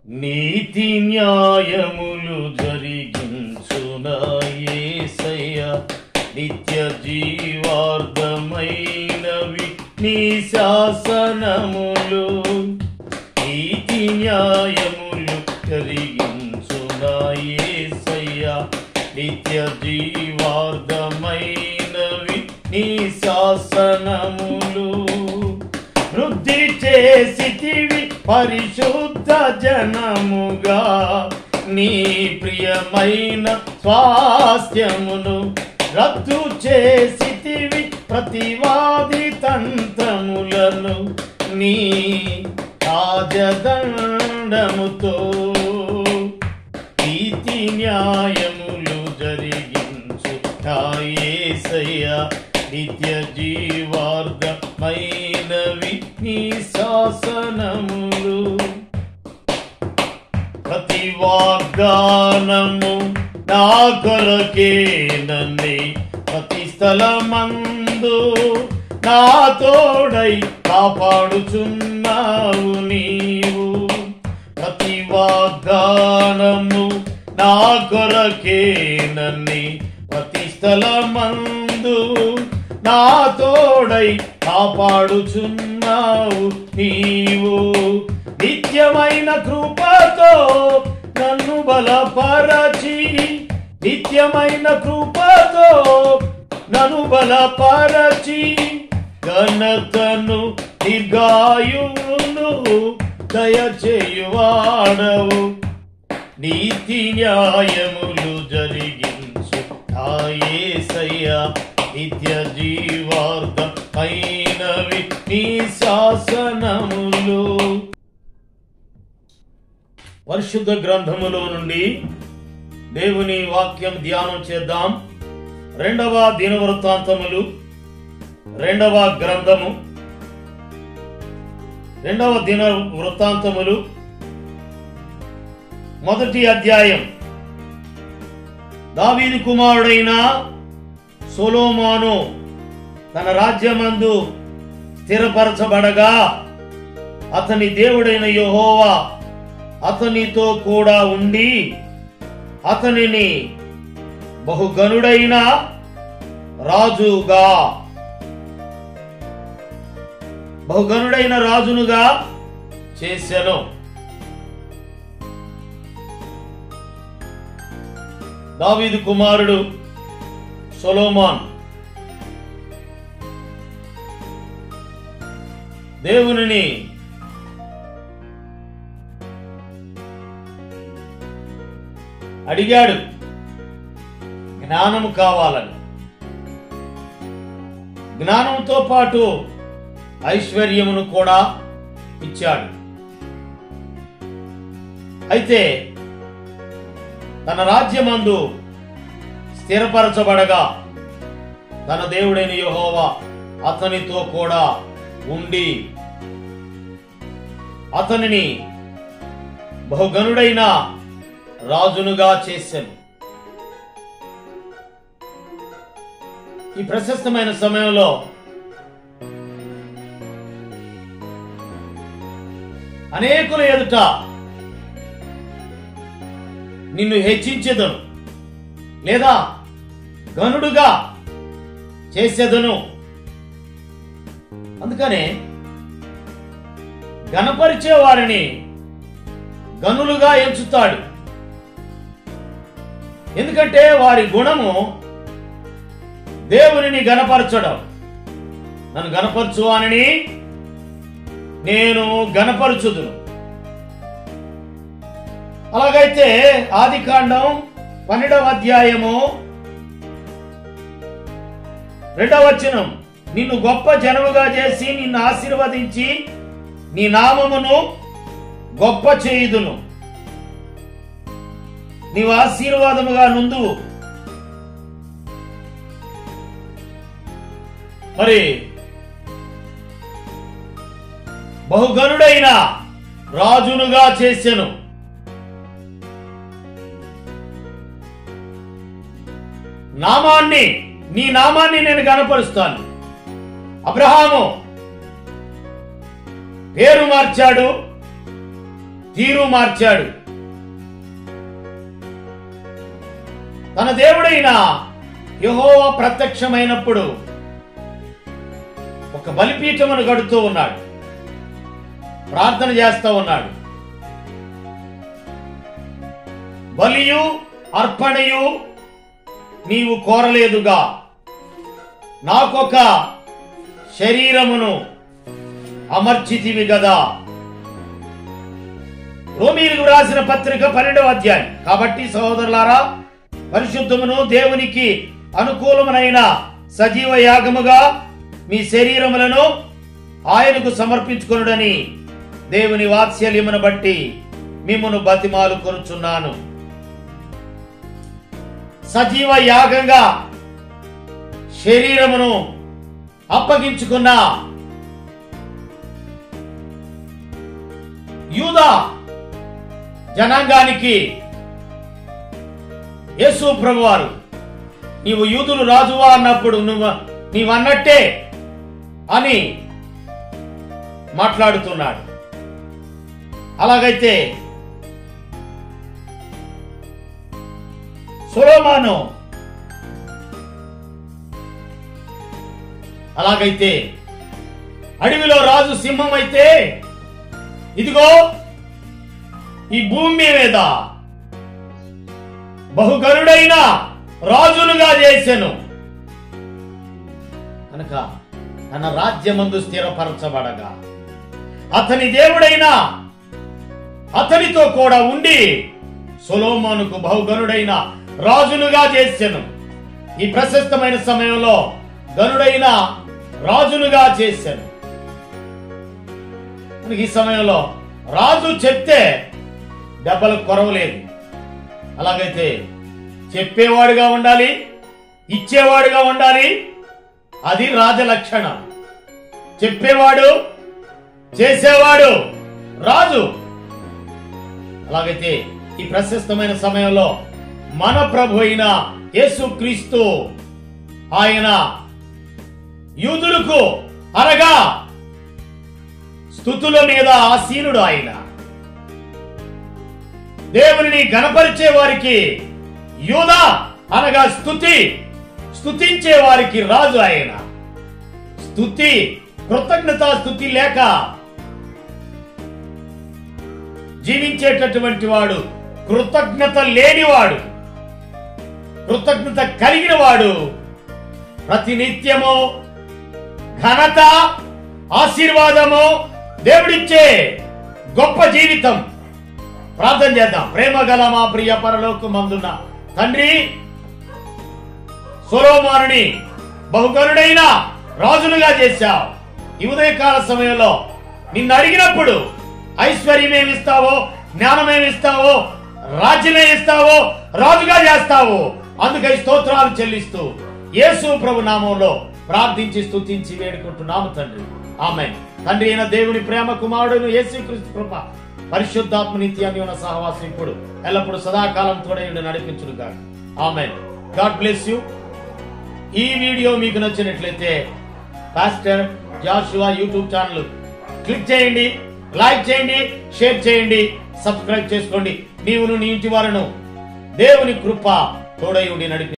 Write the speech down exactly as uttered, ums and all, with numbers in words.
నీతి న్యాయములు జరిగించునా యేసయ్యా, నిత్య జీవార్థమైనవి నీ శాసనములు. నీతి న్యాయములు జరిగించునా యేసయ్యా, నిత్య జీవార్థమైనవి నీ శాసనములు. వృద్ధి చేసితివి పరిశుద్ధ జనముగా, నీ ప్రియమైన స్వాస్థ్యమును. రద్దు చేసితివి ప్రతివాది తంత్రములను, నీ రాజదండముతో. నీతి న్యాయములు జరిగించు నా యేసయ్యా, నిత్య జీవార్థమైనవి నీ శాసనములు. ప్రతి వాగ్దానము నా కొరకేనని, ప్రతి స్థలమందు నా తోడై కాపాడుచున్నావు నీవు. ప్రతి వాగ్దానము నా కొరకేనని, ప్రతి స్థలమందు నా తోడై కాపాడుచున్నావు నీవు. నిత్యమైన కృపతో నన్ను బలపరచి, నిత్యమైన కృపతో నన్ను బలపరచి, ఘనతను దీర్ఘాయువును దయచేయువాడవు. నీతి న్యాయములు జరిగించు నా యేసయ్యా, నిత్య జీవార్థమైనవి నీ శాసనములు. పరిశుద్ధ గ్రంథములో నుండి దేవుని వాక్యం ధ్యానం చేద్దాం. రెండవ దినవృత్తాంతములు రెండవ గ్రంథము రెండవ దిన వృత్తాంతములు మొదటి అధ్యాయం. దావీదు కుమారుడైన సొలొమోను తన రాజ్యమందు స్థిరపరచబడగా, అతని దేవుడైన యెహోవా అతనితో కూడా ఉండి, అతనిని బహుగనుడైన రాజుగా బహుగనుడైన రాజునుగా చేసెను. దావీదు కుమారుడు సొలొమోన్ దేవునిని అడిగాడు జ్ఞానము కావాలని. జ్ఞానంతో పాటు ఐశ్వర్యమును కూడా ఇచ్చాడు. అయితే తన రాజ్యమందు స్థిరపరచబడగా, తన దేవుడైన యెహోవా అతనితో కూడా ఉండి, అతనిని బహుగనుడైన రాజునుగా చేశాను. ఈ ప్రశస్తమైన సమయంలో అనేకుల ఎదుట నిన్ను హెచ్చించెదను, లేదా గనుడుగా చేసేదను. అందుకనే గణపరిచే వారిని గనులుగా ఎంచుతాడు. ఎందుకంటే వారి గుణము దేవునిని గణపరచడం. నన్ను గణపరచువాని నేను గణపరచుదును. అలాగైతే ఆదికాండం పన్నెండవ అధ్యాయము రెండవ వచనం, నిన్ను గొప్ప జనముగా చేసి నిన్ను ఆశీర్వదించి నీ నామమును గొప్ప చేయుదును. నీవు ఆశీర్వాదముగా నుండు. మరి బహుగనుడైన రాజునుగా చేసెను. నామాన్ని నీ నామాన్ని నేను గణపరుస్తాను. అబ్రహాము పేరు మార్చాడు, తీరు మార్చాడు. తన దేవుడైన యెహోవా ప్రత్యక్షమైనప్పుడు ఒక బలిపీఠమును కడుతూ ఉన్నాడు, ప్రార్థన చేస్తూ ఉన్నాడు. బలియు అర్పణయు నీవు కోరలేదుగా, నాకొక శరీరమును అమర్చితివి గదా. రోమీయులకు రాసిన పత్రిక పన్నెండవ అధ్యాయం. కాబట్టి సహోదరులారా, పరిశుద్ధమును దేవునికి అనుకూలమునైన సజీవ యాగముగా మీ శరీరములను ఆయనకు సమర్పించుకొనుడని దేవుని వాత్సల్యమును బట్టి మిమ్మును బతిమాలు కొనుచున్నాను. సజీవ యాగంగా శరీరమును అప్పగించుకున్న యూదా జనాంగానికి యేసు ప్రభువారు నీవు యూదులు రాజువా అన్నప్పుడు నువ్వు నీవన్నట్టే అని మాట్లాడుతున్నాడు. అలాగైతే సొలొమోను అలాగైతే అడవిలో రాజు సింహం అయితే, ఇదిగో ఈ భూమి మీద బహుగరుడైన రాజులుగా చేసెను కనుక తన రాజ్యమందు స్థిరపరచబడగా అతని దేవుడైన అతనితో కూడా ఉండి సొలొమోనుకు బహుగనుడైన రాజులుగా చేసెను. ఈ ప్రశస్తమైన సమయంలో గనుడైన రాజులుగా చేశాను. ఈ సమయంలో రాజు చెప్తే దెబ్బలకు కొరవలేదు. అలాగైతే చెప్పేవాడుగా ఉండాలి, ఇచ్చేవాడుగా ఉండాలి. అది రాజలక్షణం. చెప్పేవాడు, చేసేవాడు రాజు. అలాగైతే ఈ ప్రశస్తమైన సమయంలో మన ప్రభు అయిన యేసుక్రీస్తు ఆయన యూదులకు అనగా స్తుతుల మీద ఆసీనుడు. ఆయన దేవుని గణపరిచే వారికి యూదా అనగా స్తుతి, స్తుతించే వారికి రాజు. ఆయన స్తుతి, కృతజ్ఞత స్తుతి లేక జీవించేటటువంటి వాడు కృతజ్ఞత లేనివాడు. కృతజ్ఞత కలిగిన వాడు ప్రతినిత్యము ఘనత, ఆశీర్వాదము దేవుడిచ్చే గొప్ప జీవితం. ప్రార్థన చేద్దాం. ప్రేమ గల మా ప్రియ పరలోకమందున్న తండ్రి, సొలొమోనుని బహుగనుడైన రాజులుగా చేశావు. ఈ ఉదయకాల సమయంలో నిన్ను అడిగినప్పుడు ఐశ్వర్యమేమిస్తావో, జ్ఞానమేమిస్తావో, రాజ్యమేమిస్తావో, రాజుగా చేస్తావు. అందుకై స్తోత్రాలు చెల్లిస్తూ యేసు ప్రభు నామంలో ప్రార్థించి స్తుతించి వేడుకుంటున్నాము తండ్రి. ఆమేన్. తండ్రి అయిన దేవుని ప్రేమ, కుమారుడును యేసుక్రీస్తు కృప, పరిశుద్ధాత్మ నిత్యాన్ని ఉన్న సహవాసం ఇప్పుడు ఎల్లప్పుడు సదాకాలం తోడైండి నడిపించును గాక. ఆమేన్. God bless you. ఈ వీడియో మీకు నచ్చినట్లయితే pastor Joshua YouTube channel click చేయండి, లైక్ చేయండి, షేర్ చేయండి, సబ్స్క్రైబ్ చేసుకోండి. నీవును నీ ఇంటి వారును దేవుని కృప తోడై ఉండి నడిపి